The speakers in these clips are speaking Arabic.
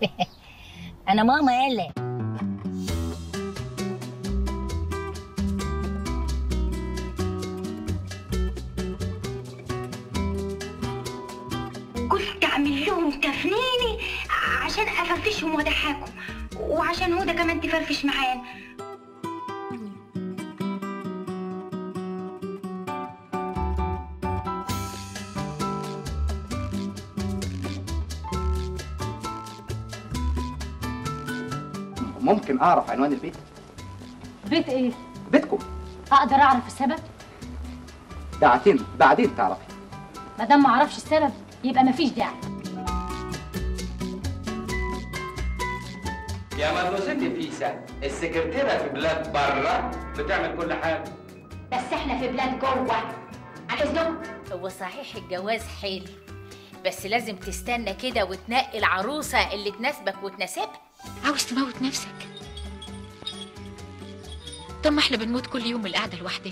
انا ماما يلا. قلت اعمل لهم تفنيني عشان افرفشهم واضحكهم، وعشان هدى كمان تفرفش معانا. ممكن اعرف عنوان البيت؟ بيت ايه؟ بيتكم. اقدر اعرف السبب؟ بعدين تعرفي. ما دام ما اعرفش السبب يبقى مفيش داعي. يا مدرسة فيسا، السكرتيرة في بلاد بره بتعمل كل حاجة، بس احنا في بلاد جوه. على اذنكم. هو صحيح الجواز حلو، بس لازم تستنى كده وتنقي العروسة اللي تناسبك وتناسبها. عاوز تموت نفسك؟ طب ما احنا بنموت كل يوم القعدة لوحدنا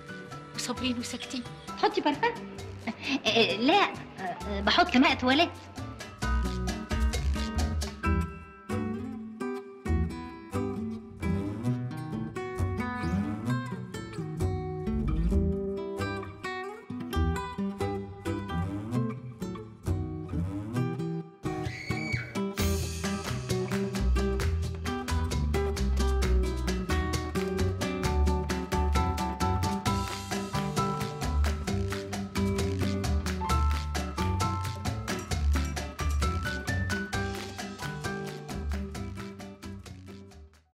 وصابرين وساكتين. حطي برفان. لا، بحط ماء تواليت.